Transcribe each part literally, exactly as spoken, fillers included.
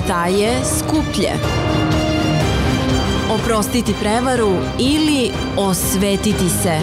Šta je skuplje? Oprostiti prevaru ili osvetiti se?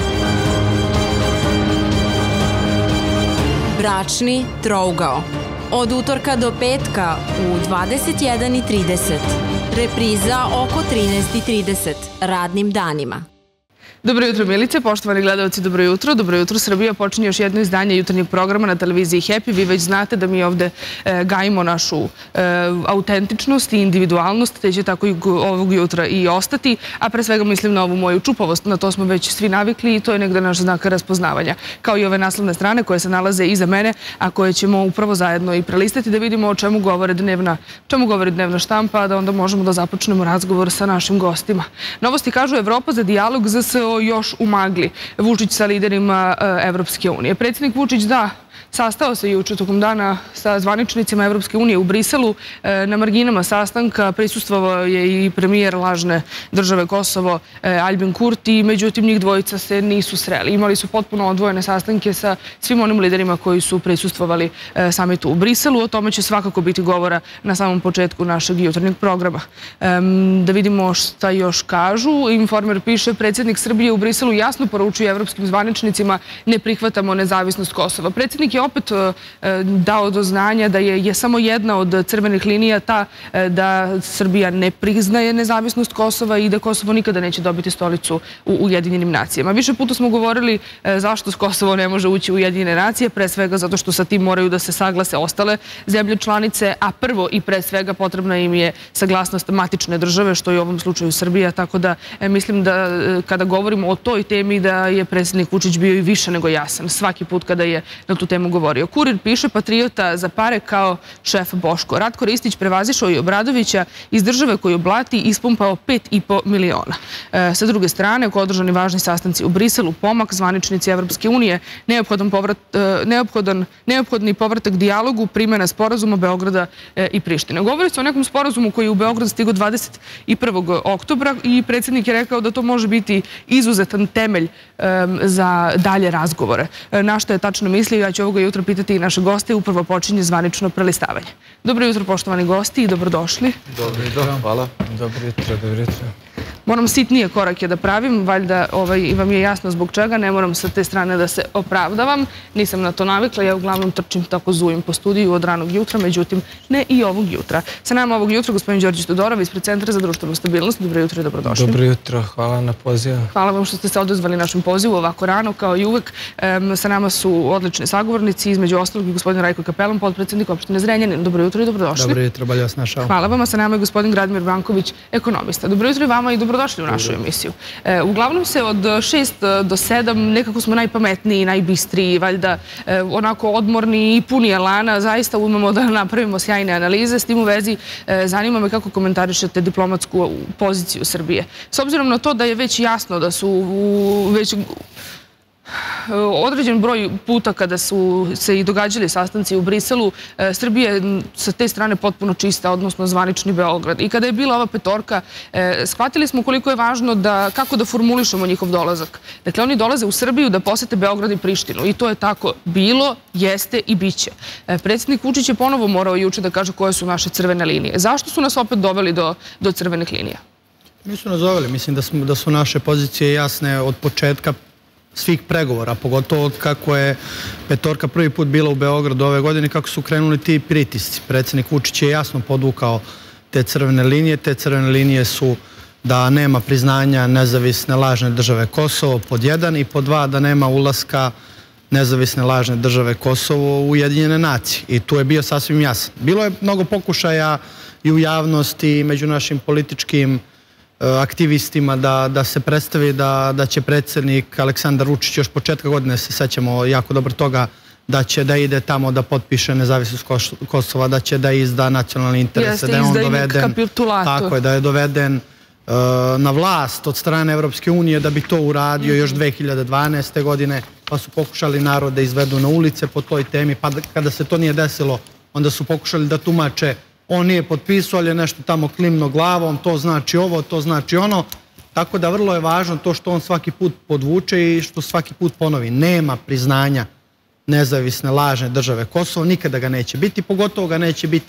Bračni trougao. Od utorka do petka u dvadeset jedan i trideset. Repriza oko trinaest i trideset radnim danima. Dobro jutro, Milice, poštovani gledalci, dobro jutro. Dobro jutro, Srbija. Počinje još jedno izdanje jutarnjeg programa na televiziji Happy. Vi već znate da mi ovde gajimo našu autentičnost i individualnost, te će tako i ovog jutra i ostati, a pre svega mislim na ovu moju čupavost. Na to smo već svi navikli i to je negde naš znak raspoznavanja. Kao i ove naslovne strane koje se nalaze iza mene, a koje ćemo upravo zajedno i prelistati da vidimo o čemu govore dnevna, čemu govori dnevna štampa, da onda možemo da započnemo razgovor sa našim gostima. Novosti kažu Evropa za dijalog Z S O još u magli. Vučić sa liderima Evropske unije. Predsjednik Vučić da sastao se juče tokom dana sa zvaničnicima Evropske unije u Briselu. Na marginama sastanka prisustvovao je i premijer lažne države Kosovo Aljbin Kurti, međutim njih dvojica se nisu sreli. Imali su potpuno odvojene sastanke sa svim onim liderima koji su prisustvovali samitu u Briselu. O tome će svakako biti govora na samom početku našeg jutarnjeg programa. Da vidimo šta još kažu. Informer piše, predsjednik Srbije u Briselu jasno poručuje evropskim zvaničnicima ne prihvatamo nezavisnost Kosova. Predsjednik je opet dao do znanja da je samo jedna od crvenih linija ta da Srbija ne priznaje nezavisnost Kosova i da Kosovo nikada neće dobiti stolicu u Ujedinjenim nacijama. Više puta smo govorili zašto Kosovo ne može ući u Ujedinjene nacije, pre svega zato što sa tim moraju da se saglase ostale zemlje članice, a prvo i pre svega potrebna im je saglasnost matične države, što je u ovom slučaju Srbija, tako da mislim da kada govorimo o toj temi da je predsjednik Vučić bio i više nego jasan svaki put kada je na tu temu govorio. Kurir piše, patriota za pare kao šef Boško. Ratko Ristić prevazišao i Obradovića iz države koju blati ispumpao pet i po miliona. E, sa druge strane, oko održani važni sastanci u Briselu, pomak, zvaničnici Evropske unije, neophodan povrat, e, neophodan, neophodni povratak dijalogu, primjena sporazuma Beograda e, i Prištine. Govori se o nekom sporazumu koji je u Beograd stigao dvadeset prvog oktobra i predsjednik je rekao da to može biti izuzetan temelj e, za dalje razgovore. E, na što je tačno mislio, ja ću ovoga jutra pitati i naše goste, upravo počinje zvanično prelistavanje. Dobro jutro, poštovani gosti, i dobrodošli. Dobro jutro, hvala. Dobro jutro, dobro jutro. Moram sitnije korake da pravim, valjda vam je jasno zbog čega, ne moram sa te strane da se opravdavam, nisam na to navikla, ja uglavnom trčim tako zujim po studiju od ranog jutra, međutim ne i ovog jutra. Sa nama ovog jutra gospodin Đorđe Todorov ispred Centra za društvenu stabilnost. Dobro jutro i dobrodošli. Dobro jutro, hvala na pozivu. Hvala vam što ste se odazvali našem pozivu ovako rano, kao i uvek. Sa nama su odlični sagovornici, između ostalog i gospodin Rajko Kapelon, potpredsjednik opštine Zrenjanin. Dobro jutro i dobrodošli. Dobro jutro, bolje vas našao. Hvala vam, a sa nama je gospodin Gradimir Branković, ekonomista. Dobro jutro i vama i dobrodošli u našu emisiju. Uglavnom se od šest do sedam nekako smo najpametniji, najbistriji, valjda onako odmorni i puni elana. Zaista umemo da napravimo sjajne analize. S tim u vezi zanima me kako komentarišete diplomatsku poziciju Srbije. S obzirom na to da je već jasno da su već određen broj puta kada su se i događali sastanci u Briselu, Srbija je sa te strane potpuno čista, odnosno zvanični Beograd. I kada je bila ova petorka, shvatili smo koliko je važno da, kako da formulišemo njihov dolazak. Dakle, oni dolaze u Srbiju da posete Beograd i Prištinu i to je tako bilo, jeste i bit će. Predsjednik Vučić je ponovo morao juče da kaže koje su naše crvene linije. Zašto su nas opet doveli do, do crvenih linija? Nisu nas doveli. Mislim da, smo, da su naše pozicije jasne od početka svih pregovora, pogotovo od kako je petorka prvi put bila u Beogradu ove godine, kako su krenuli ti pritisci. Predsjednik Vučić je jasno podvukao te crvene linije. Te crvene linije su da nema priznanja nezavisne lažne države Kosovo, pod jedan, i pod dva, da nema ulaska nezavisne lažne države Kosovo u Ujedinjene nacije. I tu je bio sasvim jasan. Bilo je mnogo pokušaja i u javnosti i među našim političkim aktivistima da, da se predstavi da, da će predsjednik Aleksandar Vučić još početka godine, se sećamo jako dobro toga, da će da ide tamo da potpiše nezavisnost Kosova, da će da izda nacionalne interese, da je on doveden, tako je, da je doveden uh, na vlast od strane Evropske unije da bi to uradio još dve hiljade dvanaeste. godine, pa su pokušali narod da izvedu na ulice po toj temi, pa kada se to nije desilo, onda su pokušali da tumače on nije potpisao, ali je nešto tamo klimno glavom, to znači ovo, to znači ono. Tako da vrlo je važno to što on svaki put podvuče i što svaki put ponovi. Nema priznanja nezavisne lažne države Kosovo, nikada ga neće biti, pogotovo ga neće biti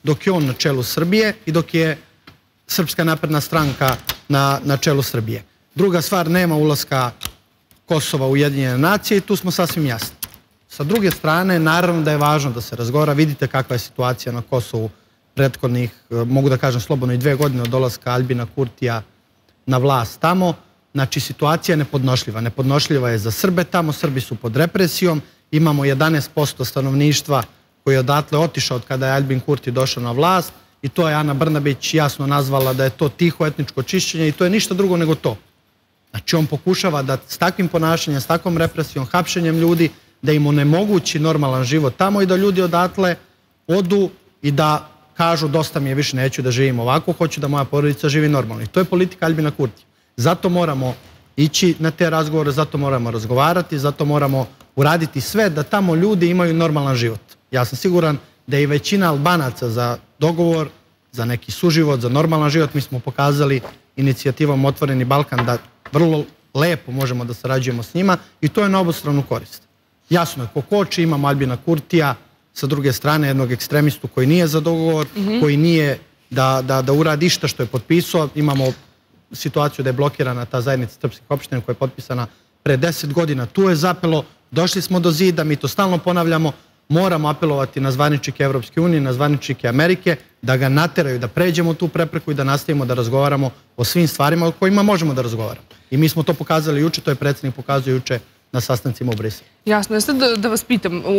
dok je on na čelu Srbije i dok je Srpska napredna stranka na, na čelu Srbije. Druga stvar, nema ulaska Kosova u Ujedinjene nacije i tu smo sasvim jasni. Sa druge strane, naravno da je važno da se razgovara. Vidite kakva je situacija na Kosovu prethodnih, mogu da kažem slobodno, i dve godine od dolaska Aljbina Kurtija na vlast tamo. Znači, situacija je nepodnošljiva. Nepodnošljiva je za Srbe tamo, Srbi su pod represijom, imamo jedanaest posto stanovništva koji je odatle otišao od kada je Aljbin Kurti došao na vlast i to je Ana Brnabić jasno nazvala da je to tiho etničko čišćenje i to je ništa drugo nego to. Znači, on pokušava da s takvim ponašanjem, s takvom represijom, hapšenjem ljudi, da im onemogući normalan život tamo i da ljudi odatle odu i da kažu dosta mi je, više neću da živim ovako, hoću da moja porodica živi normalno. I to je politika Aljbina Kurtija. Zato moramo ići na te razgovore, zato moramo razgovarati, zato moramo uraditi sve da tamo ljudi imaju normalan život. Ja sam siguran da je i većina Albanaca za dogovor, za neki suživot, za normalan život. Mi smo pokazali inicijativom Otvoreni Balkan da vrlo lepo možemo da sarađujemo s njima i to je na obostranu korist. Jasno je, ko koči, imamo Aljbina Kurtija, sa druge strane jednog ekstremistu koji nije za dogovor, koji nije da, da, da uradi išta što je potpisao. Imamo situaciju da je blokirana ta zajednica srpskih opština koja je potpisana pre deset godina. Tu je zapelo, došli smo do zida, mi to stalno ponavljamo, moramo apelovati na zvaničnike Evropske unije, na zvaničnike Amerike, da ga nateraju, da pređemo tu prepreku i da nastavimo da razgovaramo o svim stvarima o kojima možemo da razgovaramo. I mi smo to pokazali juče, to je predsjednik pokazao juče na sastancima u Briselu. Jasno, sad da, da vas pitam, u,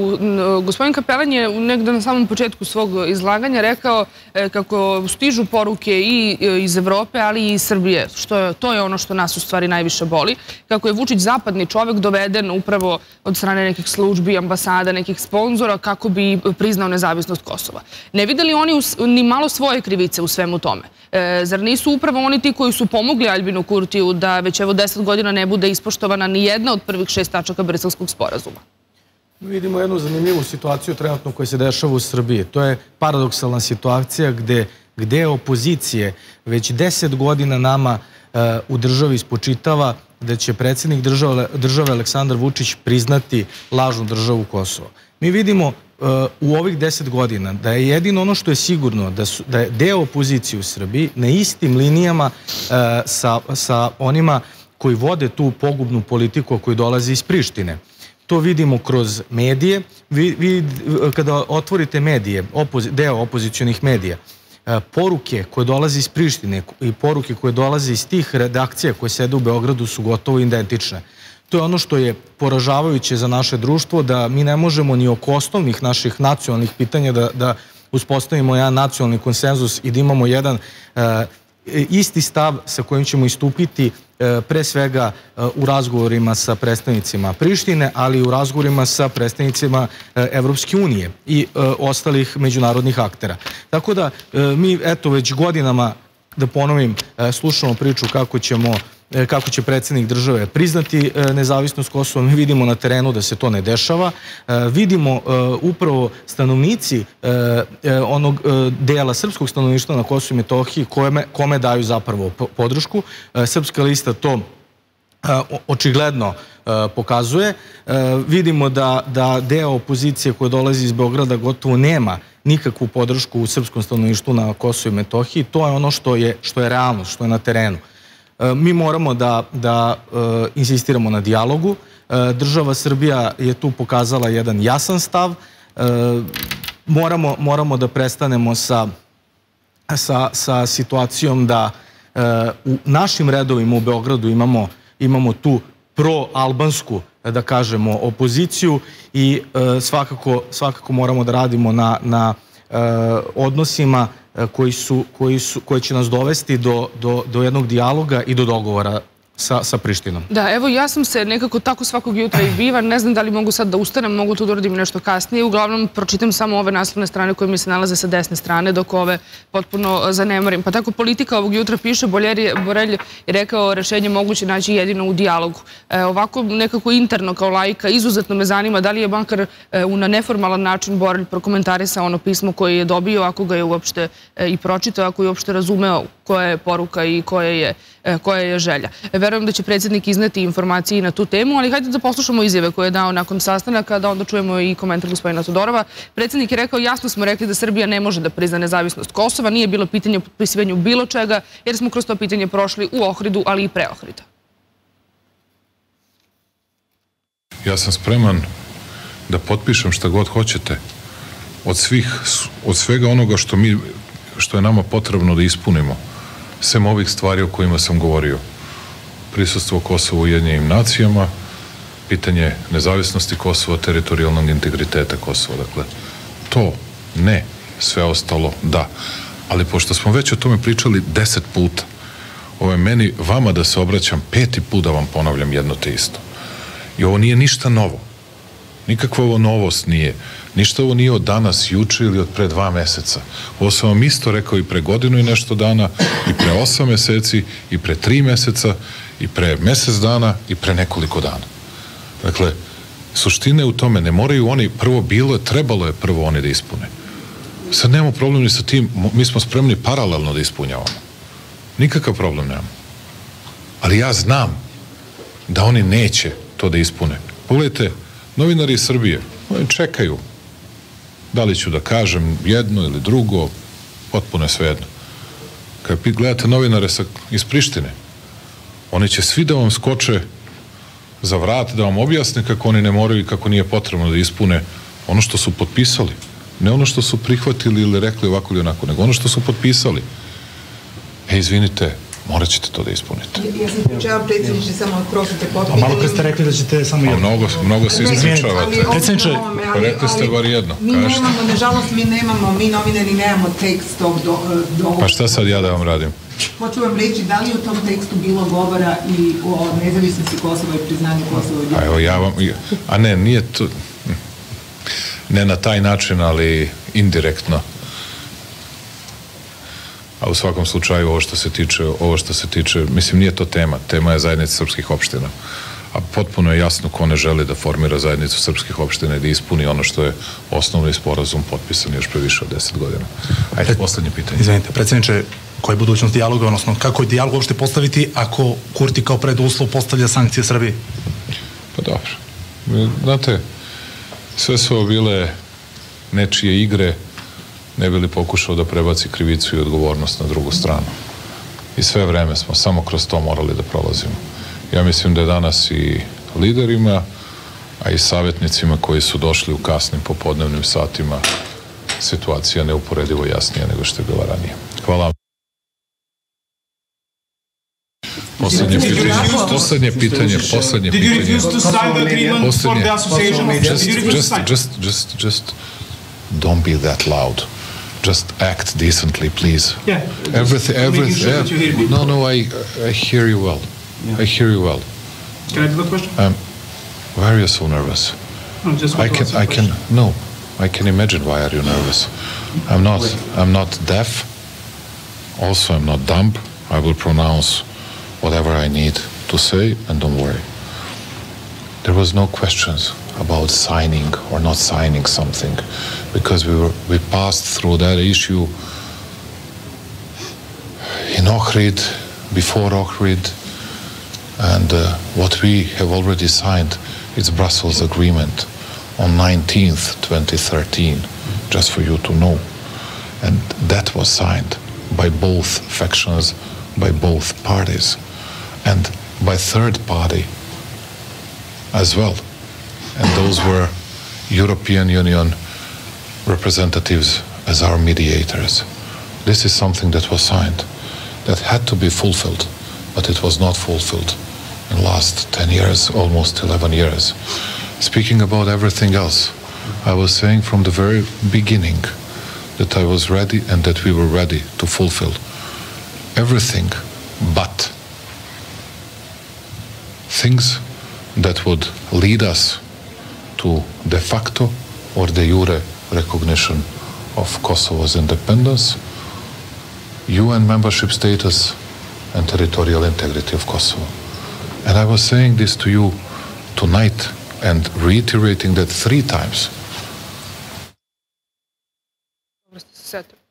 u, gospodin Kapelan je negde na samom početku svog izlaganja rekao e, kako stižu poruke i e, iz Evrope, ali i iz Srbije, što je, to je ono što nas u stvari najviše boli, kako je Vučić zapadni čovek doveden upravo od strane nekih službi, ambasada, nekih sponzora, kako bi priznao nezavisnost Kosova. Ne vide li oni u, ni malo svoje krivice u svemu tome? E, zar nisu upravo oni ti koji su pomogli Aljbinu Kurtiju da već evo deset godina ne bude ispoštovana ni jedna od prvih šest tačaka Briselskog sporazuma? Vidimo jednu zanimljivu situaciju trenutno koja se dešava u Srbiji. To je paradoksalna situacija gde, gde opozicije već deset godina nama e, u državi spočitava da će predsjednik države, države Aleksandar Vučić priznati lažnu državu Kosovo. Mi vidimo u ovih deset godina da je jedino ono što je sigurno da, su, da je deo opozicije u Srbiji na istim linijama e, sa, sa onima koji vode tu pogubnu politiku koji dolazi iz Prištine. To vidimo kroz medije. Vi, vi kada otvorite medije, opozi, deo opozicionih medija, e, poruke koje dolaze iz Prištine i poruke koje dolaze iz tih redakcija koje sede u Beogradu su gotovo identične. To je ono što je poražavajuće za naše društvo, da mi ne možemo ni oko osnovnih naših nacionalnih pitanja da, da uspostavimo jedan nacionalni konsenzus i da imamo jedan e, isti stav sa kojim ćemo istupiti e, pre svega e, u razgovorima sa predstavnicima Prištine, ali i u razgovorima sa predstavnicima e, Evropske unije i e, ostalih međunarodnih aktera. Tako da e, mi eto već godinama, da ponovim, e, slušamo priču kako ćemo kako će predsjednik države priznati nezavisnost Kosova. Mi vidimo na terenu da se to ne dešava. Vidimo upravo stanovnici onog dela srpskog stanovništva na Kosovu i Metohiji kome, kome daju zapravo podršku. Srpska lista to očigledno pokazuje. Vidimo da, da deo opozicije koja dolazi iz Beograda gotovo nema nikakvu podršku u srpskom stanovništvu na Kosovu i Metohiji. To je ono što je, što je realnost, što je na terenu. Mi moramo da, da uh, insistiramo na dijalogu. Uh, država Srbija je tu pokazala jedan jasan stav. Uh, moramo, moramo da prestanemo sa, sa, sa situacijom da uh, u našim redovima u Beogradu imamo, imamo tu pro-albansku, da kažemo, opoziciju i uh, svakako, svakako moramo da radimo na, na uh, odnosima koji su, koji su, koji će nas dovesti do, do, do jednog dijaloga i do dogovora sa, sa Prištinom. Da, evo ja sam se nekako tako svakog jutra i biva, ne znam da li mogu sad da ustanem, mogu to da uradim nešto kasnije, uglavnom pročitam samo ove naslovne strane koje mi se nalaze sa desne strane, dok ove potpuno zanemarim. Pa tako politika ovog jutra piše, Borelj je rekao rešenje moguće naći jedino u dijalogu. E, ovako nekako interno kao laika, izuzetno me zanima da li je makar e, na neformalan način Borelj prokomentarisao ono pismo koje je dobio, ako ga je uopšte e, i pročitao, ako je uopšte razumeo koja je poruka i koja je koja je želja. Verujem da će predsjednik izneti informacije i na tu temu, ali hajde da poslušamo izjave koje je dao nakon sastanaka, da onda čujemo i komentar gospodina Todorova. Predsjednik je rekao, jasno smo rekli da Srbija ne može da prizna nezavisnost Kosova, nije bilo pitanje o potpisivanju bilo čega, jer smo kroz to pitanje prošli u Ohridu, ali i pre Ohrida. Ja sam spreman da potpišem šta god hoćete od svih, od svega onoga što mi, što je nama potrebno da ispunimo, sem ovih stvari o kojima sam govorio. Prisustvo Kosova u Ujedinjenim nacijama, pitanje nezavisnosti Kosova, teritorijalnog integriteta Kosova. Dakle, to ne, sve ostalo da. Ali pošto smo već o tome pričali deset puta, ovo je meni, vama da se obraćam peti put da vam ponavljam jedno te isto. I ovo nije ništa novo. Nikakva ovo novost nije. Ništa ovo nije od danas, juče ili od pre dva meseca. Ovo sam vam isto rekao i pre godinu i nešto dana, i pre osam meseci, i pre tri meseca, i pre mesec dana, i pre nekoliko dana. Dakle, suština je u tome, ne moraju oni, prvo bilo je, trebalo je prvo oni da ispune. Sad nemamo problem ni sa tim, mi smo spremni paralelno da ispunjavamo. Nikakav problem nemamo. Ali ja znam da oni neće to da ispune. Pogledajte, novinari iz Srbije, oni čekaju da li ću da kažem jedno ili drugo, potpuno je svejedno. Kad gledate novinare sa, iz Prištine, oni će svi da vam skoče za vrat, da vam objasne kako oni ne moraju i kako nije potrebno da ispune ono što su potpisali. Ne ono što su prihvatili ili rekli ovako ili onako, nego ono što su potpisali. E, izvinite, morat ćete to da ispunite. Ja sam pričala, predsjedniče, samo prosite potpitanje. Malo pre ste rekli da ćete samo jedno. Mnogo, mnogo se ispričavate. Predsjedniče, pa rekli ste bar jedno. Mi nemamo, nažalost, mi nemamo, mi novinari nemamo tekst tog do... Pa šta sad ja da vam radim? Hoću vam reći, da li je u tom tekstu bilo govora i o nezavisnosti Kosova i priznanju Kosova? A evo ja vam... A ne, nije to... Ne na taj način, ali indirektno. A u svakom slučaju ovo što se tiče, ovo što se tiče, mislim, nije to tema. Tema je zajednica srpskih opština. A potpuno je jasno ko ne želi da formira zajednicu srpskih opština i da ispuni ono što je osnovni sporazum potpisan još pre više od deset godina. Ajde, poslednje pitanje. Izvinite, predsjedniče, koja je budućnost dijaloga, odnosno kako je dijalog uopšte postaviti ako Kurti kao preduslov postavlja sankcije Srbiji? Pa dobro. Znate, sve su ovo bile nečije igre, ne bi li pokušao da prebaci krivicu i odgovornost na drugu stranu. I sve vreme smo samo kroz to morali da prolazimo. Ja mislim da je danas i liderima, a i savjetnicima koji su došli u kasnim popodnevnim satima situacija neuporedivo jasnija nego što je bila ranije. Hvala vam. Poslednje pitanje, poslednje pitanje, poslednje pitanje. Poslednje, just, just, just, just, just don't be that loud. Just act decently, please. Yeah. Everything, everything. Yeah. No, no, I, I hear you well. Yeah. I hear you well. Can I do the question? Um, why are you so nervous? No, just I can, I can, no, I can imagine why are you nervous. I'm not, I'm not deaf. Also, I'm not dumb. I will pronounce whatever I need to say, and don't worry. There was no questions about signing or not signing something, because we were we passed through that issue in Ohrid, before Ohrid, and uh, what we have already signed is Brussels Agreement on nineteenth twenty thirteen, just for you to know, and that was signed by both factions, by both parties, and by third party as well. And those were European Union representatives as our mediators. This is something that was signed, that had to be fulfilled, but it was not fulfilled in the last ten years, almost eleven years. Speaking about everything else, I was saying from the very beginning that I was ready and that we were ready to fulfill everything but things that would lead us to de facto or de jure recognition of Kosovo's independence, U N membership status, and territorial integrity of Kosovo. And I was saying this to you tonight and reiterating that three times.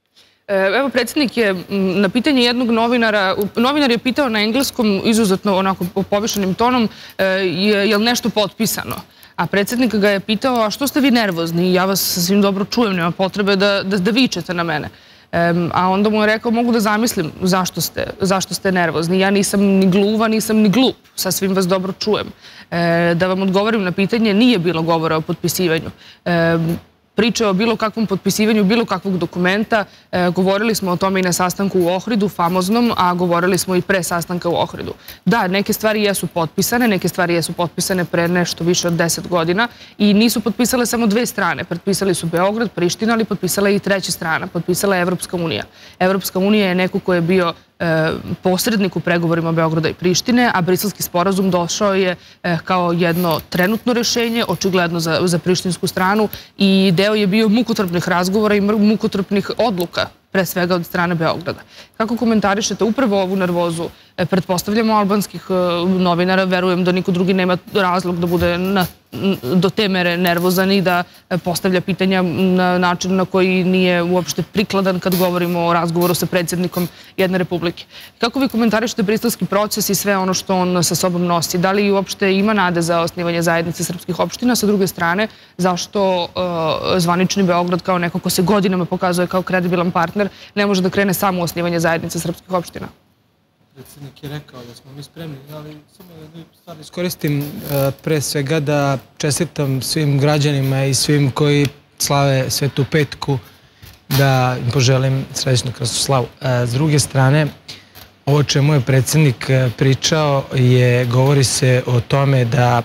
Evo, predsjednik je na pitanje jednog novinara, novinar je pitao na engleskom, izuzetno onako povišenim tonom, je li nešto potpisano? A predsjednik ga je pitao, a što ste vi nervozni? Ja vas sasvim dobro čujem, nema potrebe da vičete na mene. A onda mu je rekao, mogu da zamislim zašto ste nervozni. Ja nisam ni gluva, nisam ni glup. Sasvim vas dobro čujem. Da vam odgovorim na pitanje, nije bilo govora o potpisivanju. Priče o bilo kakvom potpisivanju, bilo kakvog dokumenta. Govorili smo o tome i na sastanku u Ohridu, famoznom, a govorili smo i pre sastanka u Ohridu. Da, neke stvari jesu potpisane, neke stvari jesu potpisane pre nešto više od deset godina i nisu potpisale samo dve strane. Potpisali su Beograd, Priština, ali potpisala je i treća strana. Potpisala je Evropska unija. Evropska unija je neko ko je bio posrednik u pregovorima Beograda i Prištine, a Briselski sporazum došao je kao jedno trenutno rešenje, očigledno za prištinsku stranu, i deo je bio mukotrpnih razgovora i mukotrpnih odluka, pre svega od strane Beograda. Kako komentarišete upravo ovu nervozu? Pretpostavljamo albanskih novinara, verujem da niko drugi nema razlog da bude do te mere nervozan i da postavlja pitanja na način na koji nije uopšte prikladan kad govorimo o razgovoru sa predsjednikom jedne republike. Kako vi komentarišete briselski proces i sve ono što on sa sobom nosi? Da li uopšte ima nade za osnivanje zajednice srpskih opština? Sa druge strane, zašto zvanični Beograd kao neko ko se godinama pokazuje kao kredibilan partner ne može da krene samo u osnivanje zajednice srpskih opština? Predsjednik je rekao da smo mi spremni, ali samo da stvar iskoristim pre svega da čestitam svim građanima i svim koji slave Svetu petku, da im poželim srećnu krasnu slavu. S druge strane, ovo čemu je predsjednik pričao je, govori se o tome da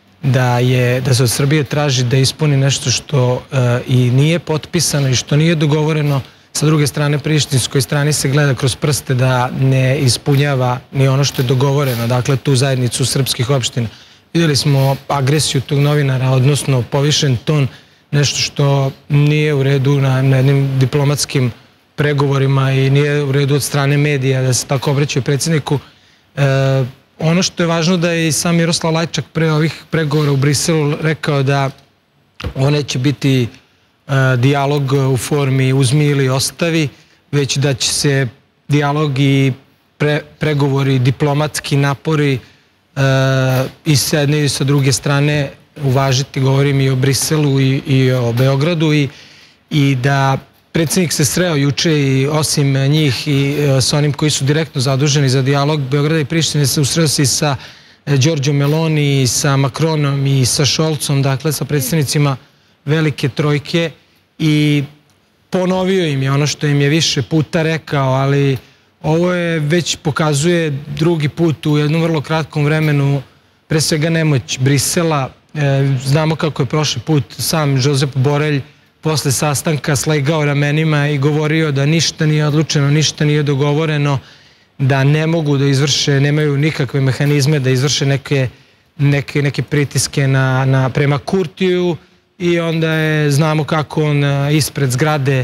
da se od Srbije traži da ispuni nešto što i nije potpisano i što nije dogovoreno. Sa druge strane, prištinskoj strani se gleda kroz prste da ne ispunjava ni ono što je dogovoreno, dakle tu zajednicu srpskih opština. Vidjeli smo agresiju tog novinara, odnosno povišen ton, nešto što nije u redu na jednim diplomatskim pregovorima i nije u redu od strane medija da se tako obraćaju predsjedniku. Ono što je važno da je i sam Miroslav Lajčak pre ovih pregovora u Briselu rekao da on neće biti dijalog u formi uzmi ili ostavi, već da će se dijalog i pregovori, diplomatski napori i s jedne i sa druge strane uvažiti, govorim i o Briselu i o Beogradu, i da predsjednik se sreo juče i osim njih i sa onim koji su direktno zaduženi za dijalog Beograda i Prištine se usreo se i sa Đorđom Meloni i sa Makronom i sa Šolcom, dakle sa predsjednicima velike trojke, i ponovio im je ono što im je više puta rekao, ali ovo je već pokazuje drugi put u jednom vrlo kratkom vremenu, pre svega nemoć Brisela. Znamo kako je prošli put sam Josep Borelj posle sastanka slegao ramenima i govorio da ništa nije odlučeno, ništa nije dogovoreno, da ne mogu da izvrše, nemaju nikakve mehanizme da izvrše neke pritiske prema Kurtiju, i onda je, znamo kako on ispred zgrade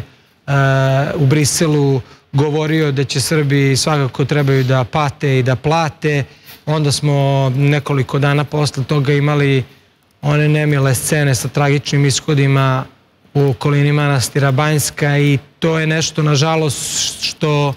u Briselu govorio da će Srbi svakako trebaju da pate i da plate. Onda smo nekoliko dana posle toga imali one nemile scene sa tragičnim ishodima u okolini manastira Banjska, i to je nešto, nažalost, što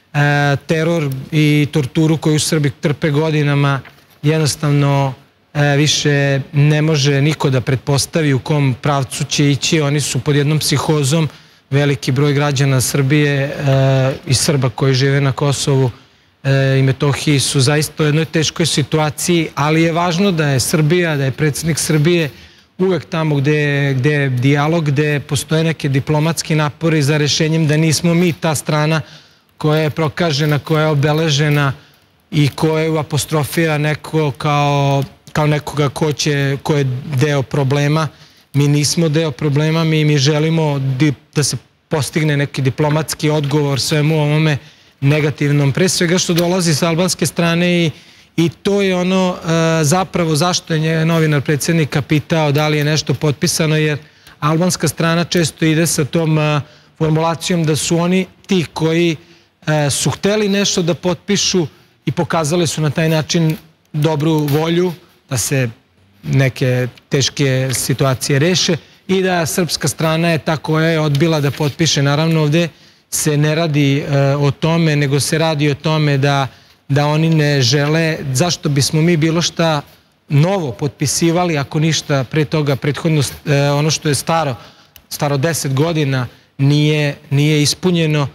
teror i torturu koju Srbi trpe godinama jednostavno više ne može niko da pretpostavi u kom pravcu će ići. Oni su pod jednom psihozom, veliki broj građana Srbije i Srba koji žive na Kosovu i Metohiji su zaista u jednoj teškoj situaciji, ali je važno da je Srbija, da je predsjednik Srbije uvek tamo gde je dijalog, gde postoje neke diplomatski napori za rešenjem, da nismo mi ta strana koja je prokažena, koja je obeležena i koja apostrofira neko kao kao nekoga ko je deo problema. Mi nismo deo problema, mi želimo da se postigne neki diplomatski odgovor svemu ovome negativnom, pre svega što dolazi sa albanske strane, i to je ono zapravo zašto je novinar predsjednika pitao da li je nešto potpisano, jer albanska strana često ide sa tom formulacijom da su oni ti koji su hteli nešto da potpišu i pokazali su na taj način dobru volju da se neke teške situacije reše, i da srpska strana je ta koja je odbila da potpiše. Naravno, ovde se ne radi o tome, nego se radi o tome da, da oni ne žele, zašto bismo mi bilo šta novo potpisivali, ako ništa pre toga, prethodno ono što je staro, staro deset godina nije, nije ispunjeno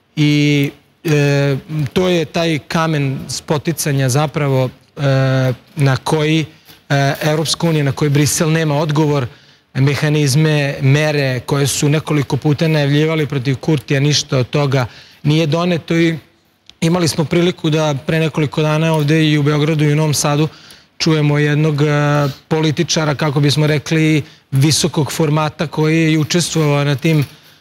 i e, to je taj kamen spoticanja zapravo e, na koji e, Evropska unija, na koji Brisel nema odgovor, mehanizme, mere koje su nekoliko puta najavljivali protiv Kurtija, ništa od toga nije doneto i imali smo priliku da pre nekoliko dana ovde i u Beogradu i u Novom Sadu čujemo jednog političara, kako bismo rekli, visokog formata koji je učestvovao na tim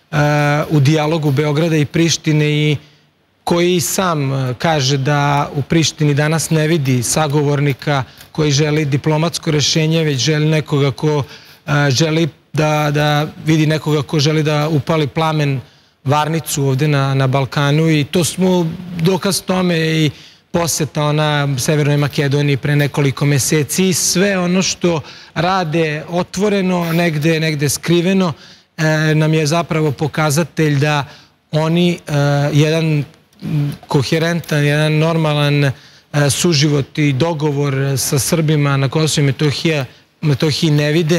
u dijalogu Beograda i Prištine i koji sam kaže da u Prištini danas ne vidi sagovornika koji želi diplomatsko rešenje, već želi nekoga ko želi da, da vidi nekoga ko želi da upali plamen varnicu ovde na, na Balkanu i to smo dokaz tome i poseta ona Severnoj Makedoniji pre nekoliko meseci i sve ono što rade otvoreno, negde, negde skriveno, e, nam je zapravo pokazatelj da oni e, jedan koherentan, jedan normalan e, suživot i dogovor sa Srbima na Kosovu i Metohiji, Metohiji ne vide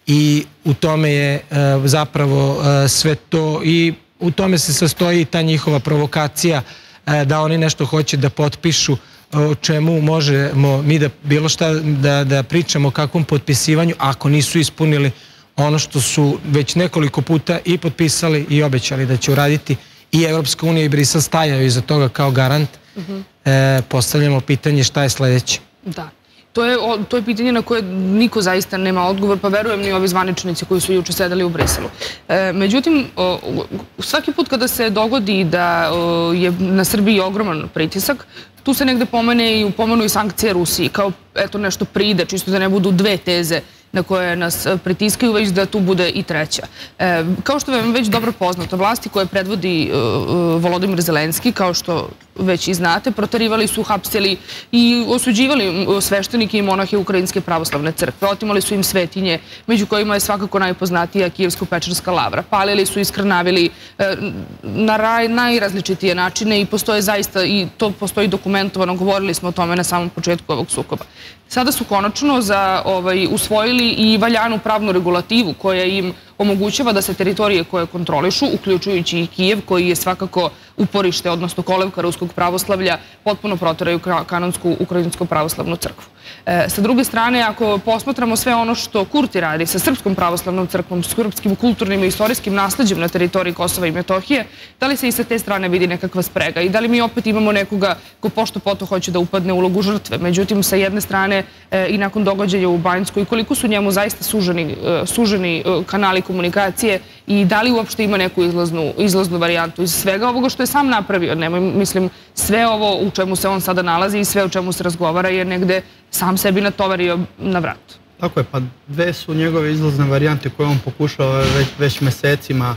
i u tome je e, zapravo e, sve to i u tome se sastoji ta njihova provokacija da oni nešto hoće da potpišu, o čemu možemo mi da bilo šta da, da pričamo o kakvom potpisivanju ako nisu ispunili ono što su već nekoliko puta i potpisali i obećali da će uraditi i Evropska unija i Brisel stajaju iza toga kao garant. Uh-huh. e, postavljamo pitanje šta je sledeće. Da. To je, to je pitanje na koje niko zaista nema odgovor, pa verujem ni ovi zvaničnici koji su juče sedeli u Briselu. E, međutim, o, svaki put kada se dogodi da o, je na Srbiji ogroman pritisak, tu se negde pomene i pomenu i sankcije Rusiji, kao eto nešto pride, čisto da ne budu dve teze na koje nas pritiskaju, već da tu bude i treća. E, kao što vam već dobro poznato, vlasti koje predvodi uh, Volodimir Zelenski, kao što već i znate, proterivali su, hapsili i osuđivali sveštenike i monahe Ukrajinske pravoslavne crkve. Otimali su im svetinje, među kojima je svakako najpoznatija Kijevsko-Pečerska lavra. Palili su i skrnavili e, na raj, najrazličitije načine i postoje zaista, i to postoji dokumentovano, govorili smo o tome na samom početku ovog sukoba. Sada su konačno za, ovaj, usvojili i valjanu pravnu regulativu koja im omogućava da se teritorije koje kontrolišu, uključujući i Kijev, koji je svakako uporište, odnosno kolevka ruskog pravoslavlja, potpuno proteraju kanonsku Ukrajinsku pravoslavnu crkvu. E, sa druge strane, ako posmatramo sve ono što Kurti radi sa Srpskom pravoslavnom crkvom, s srpskim kulturnim i istorijskim nasleđem na teritoriji Kosova i Metohije, da li se i sa te strane vidi nekakva sprega i da li mi opet imamo nekoga ko pošto poto hoće da upadne u ulogu žrtve. Međutim, sa jedne strane e, i nakon događaja u Banjskoj, koliko su njemu zaista suženi, e, suženi e, kanali komunikacije i da li uopšte ima neku izlaznu, izlaznu varijantu iz svega ovoga što je sam napravio. Nemoj, mislim, sve ovo u čemu se on sada nalazi i sve u čemu se razgovara je negde sam sebi natovario na vrat. Tako je, pa dve su njegove izlazne varijante koje on pokušava već, već mesecima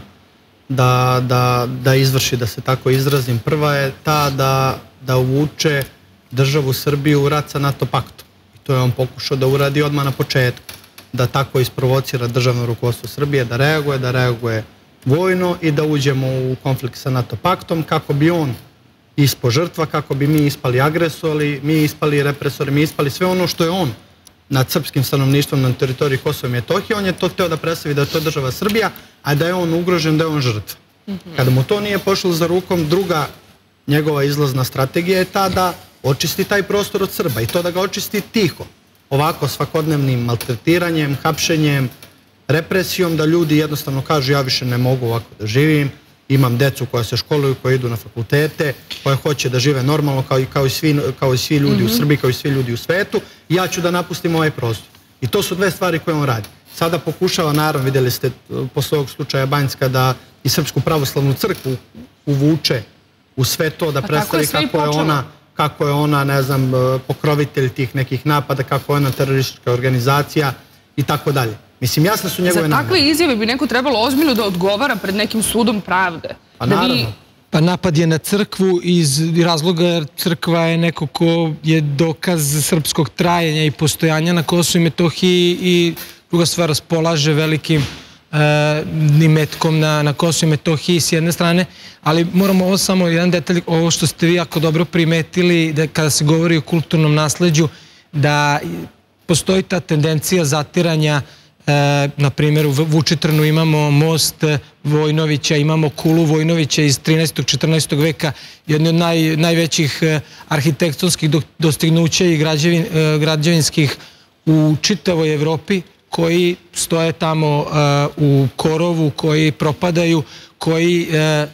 da, da, da izvrši, da se tako izrazim. Prva je ta da, da uvuče državu Srbiju u rat sa NATO paktom. I to je on pokušao da uradi odmah na početku. Da tako isprovocira državno rukovodstvo Srbije, da reaguje, da reaguje vojno i da uđemo u konflikt sa NATO paktom kako bi on ispo žrtva, kako bi mi ispali agresori, mi ispali represori, mi ispali sve ono što je on nad srpskim stanovništvom na teritoriji Kosova i Metohije. On je to hteo da predstavi da je to država Srbija, a da je on ugrožen, da je on žrtva. Kada mu to nije pošlo za rukom, druga njegova izlazna strategija je ta da očisti taj prostor od Srba i to da ga očisti tiho. Ovako svakodnevnim maltretiranjem, hapšenjem, represijom, da ljudi jednostavno kažu ja više ne mogu ovako da živim, imam decu koja se školuju, koja idu na fakultete, koja hoće da žive normalno kao i, kao i, svi, kao i svi ljudi mm-hmm. u Srbiji, kao i svi ljudi u svetu, i ja ću da napustim ovaj prostor. I to su dve stvari koje on radi. Sada pokušava, naravno, vidjeli ste posle ovog slučaja Banjska, da i Srpsku pravoslavnu crkvu uvuče u sve to, da predstavi kako je ona kako je ona, ne znam, pokrovitelj tih nekih napada, kako je ona teroristička organizacija i tako dalje. Mislim, jasne su njegove namere. Za takve izjave bi neko trebalo ozbiljno da odgovara pred nekim sudom pravde. Pa naravno. Pa napad je na crkvu iz razloga jer crkva je neko ko je dokaz srpskog trajanja i postojanja na Kosovu i Metohiji i druga stvar, raspolaže velikim ni metkom na Kosovo i Metohiji s jedne strane, ali moramo ovo samo jedan detalj, ovo što ste vi jako dobro primetili, da kada se govori o kulturnom nasleđu, da postoji ta tendencija zatiranja. Na primjer, u Vučitrnu imamo most Vojnovića, imamo kulu Vojnovića iz trinaestog četrnaestog veka, jedne od najvećih arhitektonskih dostignuća i građevinskih u čitavoj Evropi, koji stoje tamo u korovu, koji propadaju, koji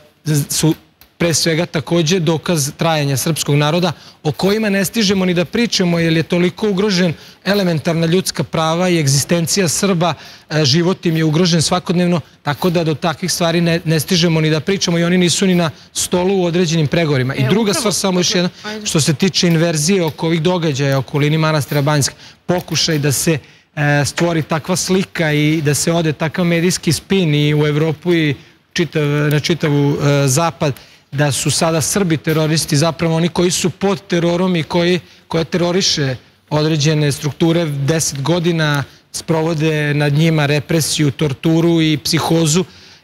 su pre svega takođe dokaz trajanja srpskog naroda, o kojima ne stižemo ni da pričamo, jer je toliko ugrožen elementarna ljudska prava i egzistencija Srba, život im je ugrožen svakodnevno, tako da do takvih stvari ne stižemo ni da pričamo i oni nisu ni na stolu u određenim pregovorima. I druga stvar, samo još jedna, što se tiče inverzije oko ovih događaja, okolini manastira Banjska, pokušaj da se stvori takva slika i da se ode takav medijski spin i u Evropu i na čitavu zapad, da su sada Srbi teroristi, zapravo oni koji su pod terorom i koje teroriše određene strukture deset godina, sprovode nad njima represiju, torturu i psihozu,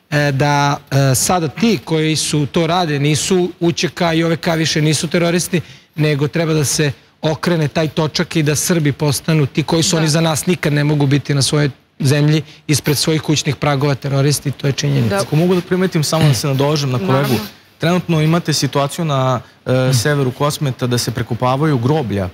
da sada ti koji su to rade nisu U Ć K i O V K više nisu teroristi, nego treba da se okrene taj točak i da Srbi postanu ti koji su oni za nas nikad ne mogu biti na svojoj zemlji ispred svojih kućnih pragova teroristi, to je činjenica. Ako mogu da primetim, samo da se nadožem na kolegu, trenutno imate situaciju na severu Kosmeta da se prekopavaju groblja.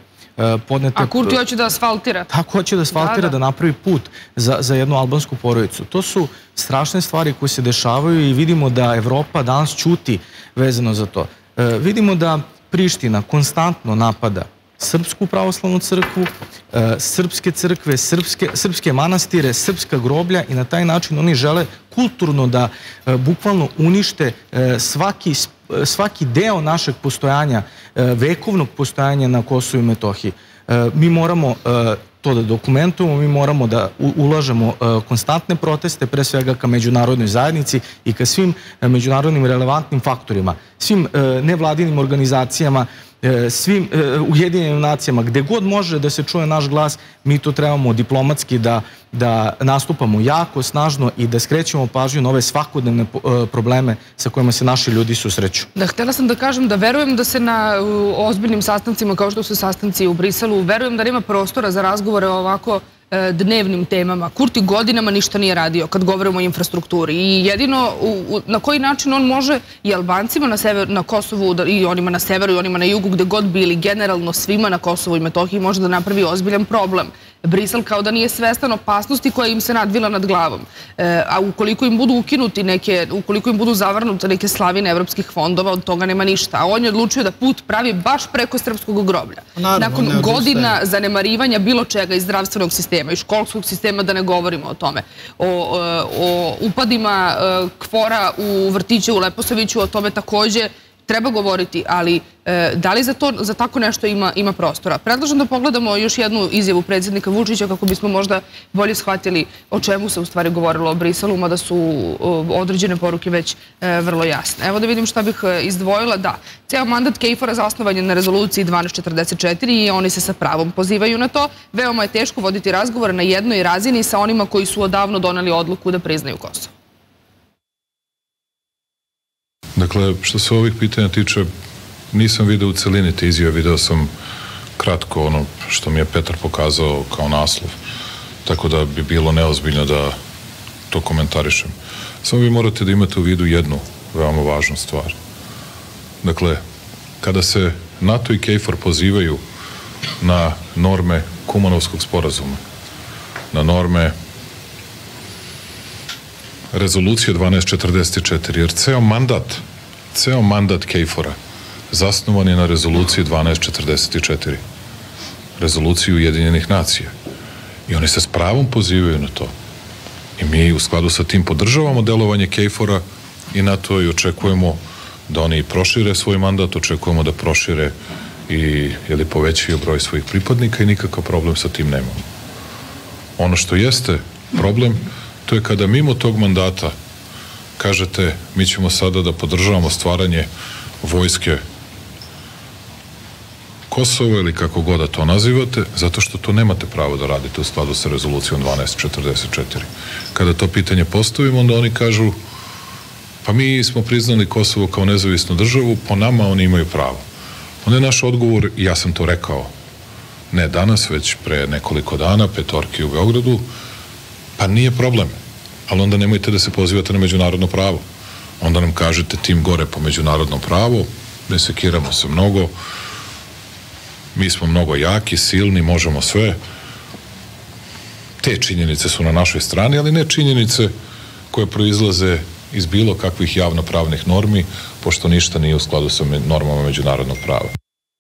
A Kurti hoće da asfaltira. Tako, hoće da asfaltira, da napravi put za jednu albansku porodicu. To su strašne stvari koje se dešavaju i vidimo da Evropa danas ćuti vezano za to. Vidimo da Priština konstantno napada Srpsku pravoslavnu crkvu, srpske crkve, srpske manastire, srpska groblja i na taj način oni žele kulturno da bukvalno unište svaki deo našeg postojanja, vekovnog postojanja na Kosovu i Metohiji. Mi moramo to da dokumentujemo, mi moramo da ulažemo konstantne proteste, pre svega ka međunarodnoj zajednici i ka svim međunarodnim relevantnim faktorima, svim nevladinim organizacijama, svim Ujedinjenim nacijama, gde god može da se čuje naš glas, mi to trebamo diplomatski da nastupamo jako, snažno i da skrećemo pažnju na ove svakodnevne probleme sa kojima se naši ljudi susreću. Da, htjela sam da kažem da verujem da se na ozbiljnim sastancima, kao što su sastanci u Briselu, verujem da nema prostora za razgovore o ovako dnevnim temama. Kurti godinama ništa nije radio kad govorimo o infrastrukturi i jedino na koji način on može i Albancima na Kosovu i onima na severu i onima na jugu gde god bili, generalno svima na Kosovu i Metohiji može da napravi ozbiljan problem. Brisel kao da nije svestan opasnosti koja im se nadvila nad glavom. A ukoliko im budu ukinuti neke, ukoliko im budu zavrnute neke slavine evropskih fondova, od toga nema ništa. A on je odlučio da put pravi baš preko srpskog groblja. Nakon godina zanemarivanja bilo čega iz zdravstvenog sistema i školskog sistema, da ne govorimo o tome. O upadima kvora u vrtiće u Leposaviću, o tome takođe treba govoriti, ali da li za tako nešto ima prostora? Predlažem da pogledamo još jednu izjavu predsjednika Vučića kako bismo možda bolje shvatili o čemu se u stvari govorilo o Briselu, mada su određene poruke već vrlo jasne. Evo da vidim šta bih izdvojila. Da, ceo mandat Kejfora zasnovan je na rezoluciji dvanaest četrdeset četiri i oni se sa pravom pozivaju na to. Veoma je teško voditi razgovore na jednoj razini sa onima koji su odavno doneli odluku da priznaju Kosovo. Dakle, što se ovih pitanja tiče, nisam video u celini te izjave, video sam kratko ono što mi je Petar pokazao kao naslov, tako da bi bilo neozbiljno da to komentarišem. Samo vi morate da imate u vidu jednu veoma važnu stvar. Dakle, kada se NATO i Kejfor pozivaju na norme Kumanovskog sporazuma, na norme rezolucije dvanaest četrdeset četiri, jer ceo mandat, ceo mandat Kejfora zasnovan je na rezoluciji dvanaest četrdeset četiri, rezoluciji Ujedinjenih nacija. I oni se s pravom pozivaju na to. I mi u skladu sa tim podržavamo delovanje Kejfora i NATO i očekujemo da oni prošire svoj mandat, očekujemo da prošire i ili povećaju broj svojih pripadnika i nikakav problem sa tim nemamo. Ono što jeste problem, to je kada mimo tog mandata kažete mi ćemo sada da podržavamo stvaranje vojske Kosovo ili kako god da to nazivate, zato što to nemate pravo da radite u skladu sa rezolucijom dvanaest četrdeset četiri. Kada to pitanje postavimo, onda oni kažu pa mi smo priznali Kosovo kao nezavisnu državu, po nama oni imaju pravo. Onda je naš odgovor, i ja sam to rekao, ne danas, već pre nekoliko dana, petorki u Beogradu, pa nije problem, ali onda nemojte da se pozivate na međunarodno pravo. Onda nam kažete tim gore po međunarodnom pravu, ne sekiramo se mnogo, mi smo mnogo jaki, silni, možemo sve. Te činjenice su na našoj strani, ali ne činjenice koje proizlaze iz bilo kakvih javnopravnih normi, pošto ništa nije u skladu sa normama međunarodnog prava.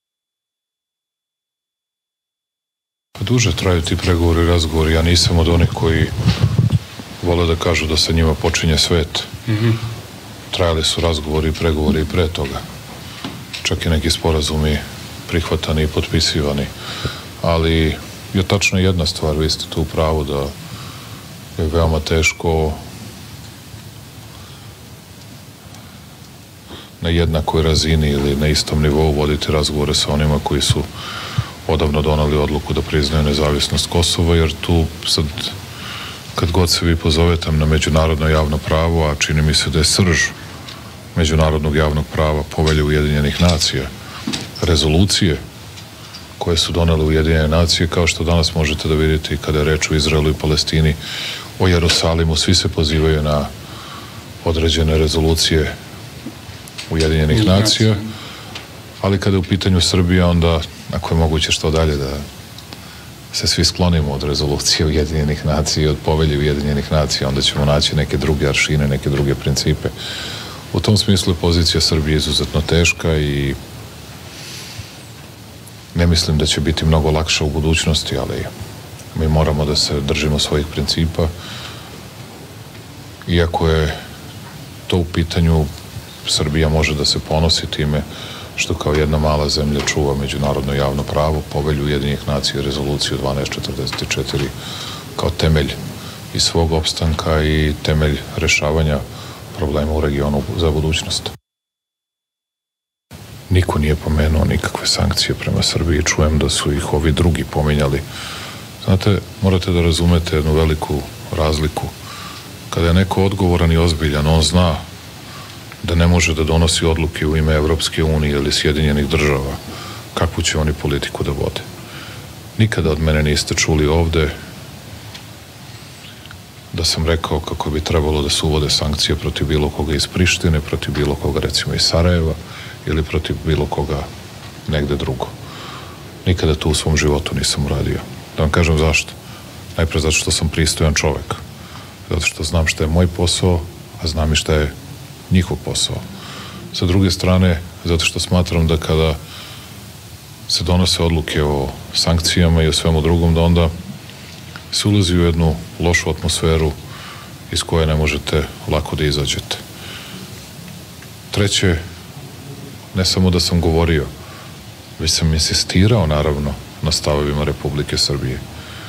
Pa duže traju ti pregovori i razgovori. Ja nisam od onih koji vole da kažu da sa njima počinje svet. Trajali su razgovori i pregovori i pre toga. Čak i neki sporazumi prihvatani i potpisivani. Ali je tačno jedna stvar, vi ste tu u pravu da je veoma teško na jednakoj razini ili na istom nivou voditi razgovore sa onima koji su odavno donali odluku da priznaju nezavisnost Kosova, jer tu sad, kad god se vi pozovete na međunarodno javno pravo, a čini mi se da je srž međunarodnog javnog prava Povelje Ujedinjenih nacija, rezolucije koje su donele Ujedinjene nacije, kao što danas možete da vidite i kada je reč o Izraelu i Palestini, o Jerusalimu, svi se pozivaju na određene rezolucije Ujedinjenih nacija, ali kada je u pitanju Srbija, onda, ako je moguće što dalje, da se svi sklonimo od rezolucije Ujedinjenih nacija i od Povelje Ujedinjenih nacija, onda ćemo naći neke druge aršine, neke druge principe. U tom smislu je pozicija Srbije izuzetno teška i ne mislim da će biti mnogo lakša u budućnosti, ali mi moramo da se držimo svojih principa. Iako je to u pitanju, Srbija može da se ponosi time što kao jedna mala zemlja čuva međunarodno javno pravo, Povelju Ujedinjenih nacija i rezoluciju dvanaest četrdeset četiri kao temelj i svog opstanka i temelj rešavanja problema u regionu za budućnost. Niko nije pomenuo nikakve sankcije prema Srbiji, čujem da su ih ovi drugi pominjali. Znate, morate da razumete jednu veliku razliku. Kada je neko odgovoran i ozbiljan, on zna da ne može da donosi odluke u ime Evropske unije ili Sjedinjenih država, kakvu će oni politiku da vode. Nikada od mene niste čuli ovde da sam rekao kako bi trebalo da se uvode sankcije protiv bilo koga iz Prištine, protiv bilo koga recimo iz Sarajeva ili protiv bilo koga negde drugo. Nikada to u svom životu nisam uradio. Da vam kažem zašto. Najpre zato što sam pristojan čovek. Zato što znam šta je moj posao, a znam i šta je njihov posao. Sa druge strane, zato što smatram da kada se donose odluke o sankcijama i o svemu drugom, da onda se ulazi u jednu lošu atmosferu iz koje ne možete lako da izađete. Treće, ne samo da sam govorio, već sam insistirao, naravno, na stavovima Republike Srbije.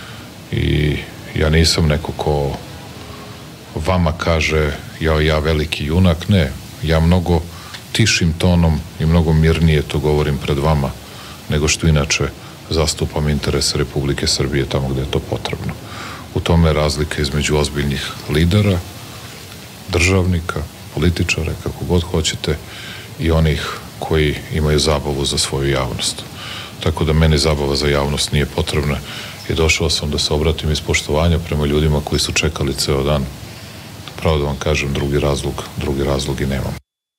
I ja nisam neko ko vama kaže ja, ja veliki junak, ne. Ja mnogo tišim tonom i mnogo mirnije to govorim pred vama nego što inače zastupam interese Republike Srbije tamo gde je to potrebno. U tome je razlika između ozbiljnih lidera, državnika, političara, kako god hoćete, i onih koji imaju zabavu za svoju javnost. Tako da meni zabava za javnost nije potrebna i došao sam da se obratim iz poštovanja prema ljudima koji su čekali ceo dan. Pravo da vam kažem, drugi razlog, drugi razlog i nemam.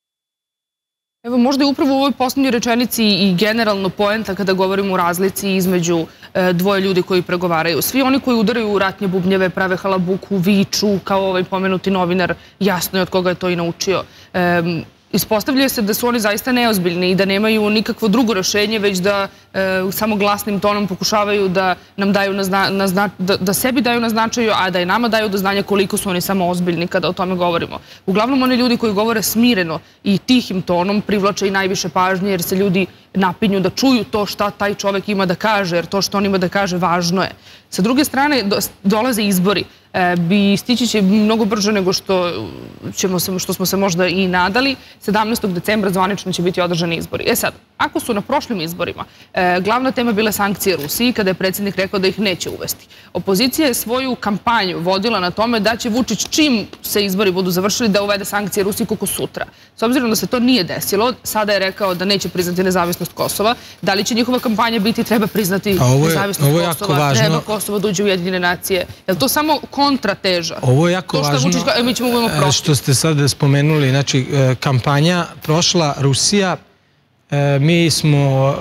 Evo, možda je upravo u ovoj poslednjoj rečenici i generalno poenta kada govorimo o razlici između e, dvoje ljudi koji pregovaraju. Svi oni koji udaraju u ratnje bubnjeve, prave halabuku, viču, kao ovaj pomenuti novinar, jasno je od koga je to i naučio. E, Ispostavlja se da su oni zaista neozbiljni i da nemaju nikakvo drugo rešenje, već da e, samo glasnim tonom pokušavaju da nam daju na zna, na zna, da, da sebi daju na značaju, a da i nama daju do znanja koliko su oni samo ozbiljni kada o tome govorimo. Uglavnom, oni ljudi koji govore smireno i tihim tonom privlače i najviše pažnje, jer se ljudi napinju da čuju to šta taj čovek ima da kaže, jer to što on ima da kaže važno je. Sa druge strane, do, dolaze izbori. E, bi stići će mnogo brže nego što, ćemo se, što smo se možda i nadali. sedamnaestog decembra zvanično će biti održani izbori. E sad, Ako su na prošlim izborima glavna tema bila sankcije Rusiji, kada je predsjednik rekao da ih neće uvesti, opozicija je svoju kampanju vodila na tome da će Vučić čim se izbori budu završili da uvede sankcije Rusiji koliko sutra. S obzirom da se to nije desilo, sada je rekao da neće priznati nezavisnost Kosova. Da li će njihova kampanja biti treba priznati nezavisnost Kosova, treba Kosovo da uđe u Ujedinjene nacije? Je li to samo kontrateža? Ovo je jako važno što ste sad spomenuli. Znači, kampanja prošla Rusija, mi smo,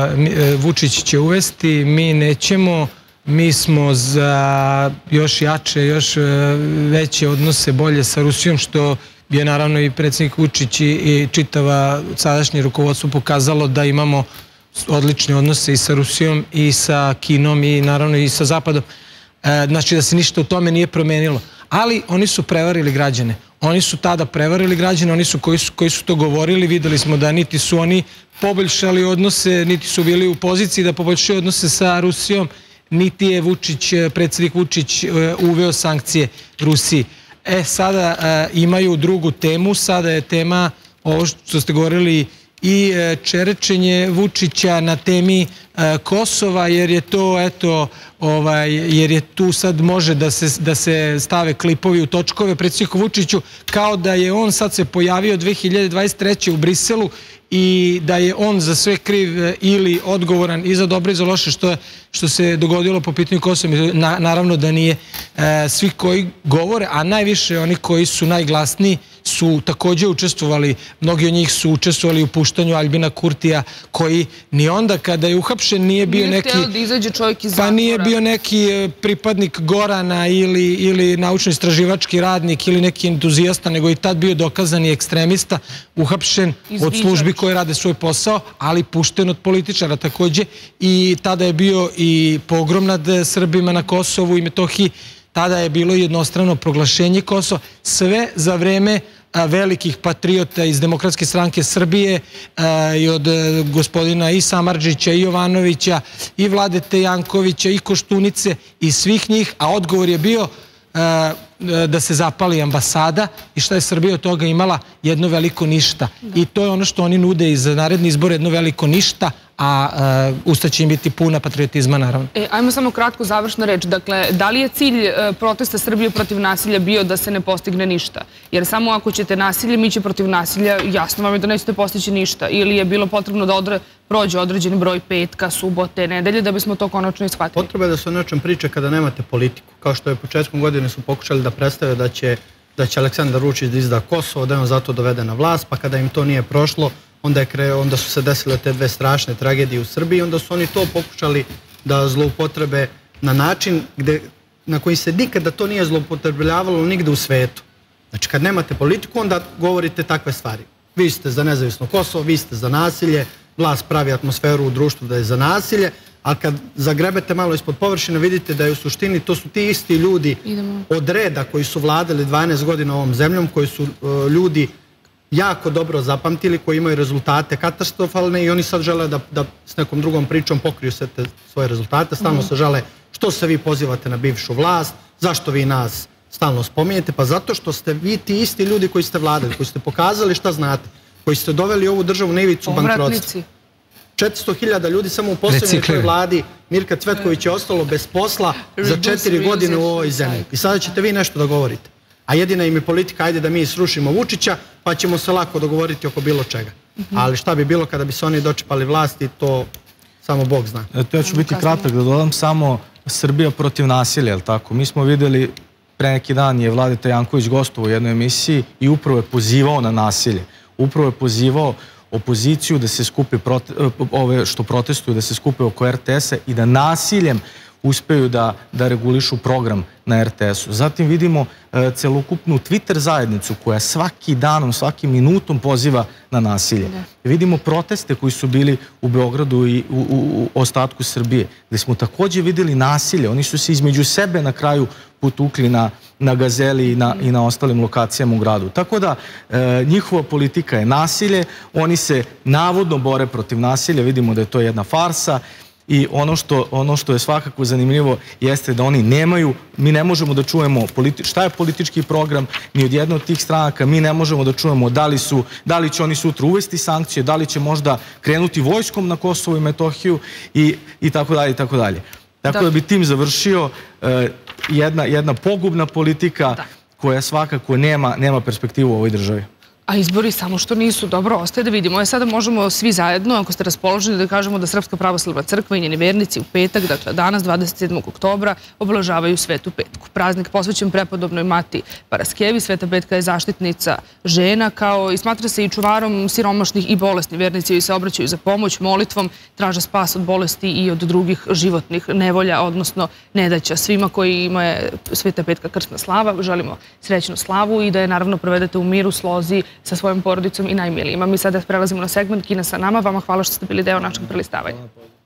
Vučić će uvesti, mi nećemo, mi smo za još jače, još veće odnose bolje sa Rusijom, što je naravno i predsjednik Vučić i čitava sadašnje rukovodstvo pokazalo da imamo odlične odnose i sa Rusijom i sa Kinom i naravno i sa Zapadom. Znači da se ništa u tome nije promenilo. Ali oni su prevarili građane. Oni su tada prevarili građane, oni su koji, su koji su to govorili. Videli smo da niti su oni poboljšali odnose, niti su bili u poziciji da poboljšaju odnose sa Rusijom, niti je Vučić, predsjednik Vučić uveo sankcije Rusiji. E, sada imaju drugu temu, sada je tema ovo što ste govorili i čerečenje Vučića na temi Kosova, jer je to, eto, jer je tu sad može da se stave klipovi u točkove predsjedniku Vučiću, kao da je on sad se pojavio dve hiljade dvadeset treće u Briselu i da je on za sve kriv ili odgovoran i za dobro i za loše što se dogodilo po pitanju Kosova. Naravno da nije. Svi koji govore, a najviše oni koji su najglasniji, su također učestvovali, mnogi od njih su učestvovali u puštanju Aljbina Kurtija, koji ni onda kada je uhapšen nije bio neki... Nije htio da izađe čovjek iz zatvora. Pa nije bio neki pripadnik Gorana ili naučno-istraživački radnik ili neki entuzijasta, nego i tad bio dokazani ekstremista, uhapšen od službi koje rade svoj posao, ali pušten od političara također. I tada je bio i pogrom nad Srbima na Kosovu i Metohiji. Tada je bilo jednostrano proglašenje Kosova. Sve za vreme velikih patriota iz Demokratske stranke Srbije i od gospodina i Samardžića i Jovanovića i Vladete Jankovića i Koštunice i svih njih, a odgovor je bio da se zapali ambasada i šta je Srbija od toga imala? Jedno veliko ništa. I to je ono što oni nude i za naredni izbor, jedno veliko ništa, a usta će im biti puna patriotizma, naravno. Ajmo samo kratko završna reč. Dakle, da li je cilj protesta Srbije protiv nasilja bio da se ne postigne ništa? Jer samo ako ćete nasilje, mi će protiv nasilja, jasno vam je da nećete postići ništa. Ili je bilo potrebno da prođe određeni broj petka, subote, nedelje, da bismo to konačno ishvatili? Potreba je da se o nečem priča kada nemate politiku. Kao što je početkom godine su pokušali da predstave da će da će Aleksandar Vučić da izda Kosovo, da je on zato dovede na vlast, pa kada im to nije prošlo, onda su se desile te dve strašne tragedije u Srbiji, onda su oni to pokušali da zloupotrebe na način na koji se nikada to nije zloupotrebljavalo nigde u svetu. Znači, kad nemate politiku, onda govorite takve stvari. Vi ste za nezavisno Kosovo, vi ste za nasilje, vlast pravi atmosferu u društvu da je za nasilje, ali kad zagrebete malo ispod površine, vidite da je u suštini to su ti isti ljudi od reda koji su vladali dvanaest godina ovom zemljom, koji su ljudi jako dobro zapamtili, koji imaju rezultate katastrofalne i oni sad žele da s nekom drugom pričom pokriju sve te svoje rezultate. Stalno se žele što se vi pozivate na bivšu vlast, zašto vi nas stalno spominjete, pa zato što ste vi ti isti ljudi koji ste vladali, koji ste pokazali šta znate, koji ste doveli ovu državu na ivicu bankrotstva. četiristo hiljada ljudi samo u posljednjoj toj vladi Mirka Cvetković je ostalo bez posla za četiri godine u ovoj zemlji. I sada ćete vi nešto da govorite. A jedina im je politika, ajde da mi srušimo Vučića, pa ćemo se lako dogovoriti oko bilo čega. Ali šta bi bilo kada bi se oni dočepali vlasti, to samo Bog zna. Ja ću biti kratak da dodam samo Srbija protiv nasilja, je li tako? Mi smo videli, pre neki dan je Vladeta Janković gostovao u jednoj emisiji i upravo je pozivao na nasilje. Upravo je pozivao opoziciju da se skupe, ove što protestuju, da se skupe oko er te esa i da nasiljem uspeju da regulišu program na er te esu. Zatim vidimo celokupnu Twitter zajednicu koja svaki danom, svakim minutom poziva na nasilje. Vidimo proteste koji su bili u Beogradu i u ostatku Srbije, gde smo također videli nasilje. Oni su se između sebe na kraju potukli na Gazeli i na ostalim lokacijama u gradu. Tako da njihova politika je nasilje, oni se navodno bore protiv nasilja, vidimo da je to jedna farsa. I ono što, ono što je svakako zanimljivo jeste da oni nemaju, mi ne možemo da čujemo politi, šta je politički program ni od jedne od tih stranaka, mi ne možemo da čujemo da li, su, da li će oni sutra uvesti sankcije, da li će možda krenuti vojskom na Kosovo i Metohiju i, i tako dalje i tako dalje. Tako da, da bi tim završio uh, jedna, jedna pogubna politika da. koja svakako nema, nema perspektivu u ovoj državi. A izbori samo što nisu. Dobro, ostaje da vidimo. E sada možemo svi zajedno, ako ste raspoloženi, da kažemo da Srpska pravoslavna crkva i njeni vernici u petak, dakle danas, dvadeset sedmog oktobra, obeležavaju Svetu petku. Praznik posvećen prepodobnoj Mati Paraskevi. Sveta petka je zaštitnica žena, kao i smatra se i čuvarom siromašnih i bolesnih. Vernici joj se obraćaju za pomoć, molitvom, traže spas od bolesti i od drugih životnih nevolja, odnosno nedaća. Svima koji ima Sveta petka krstna slava, želimo srećnu slavu i da je naravno provedete u miru, slozi, sa svojom porodicom i najmilijima. Mi sada prelazimo na segment Kina sa nama. Vama hvala što ste bili deo našeg prelistavanja.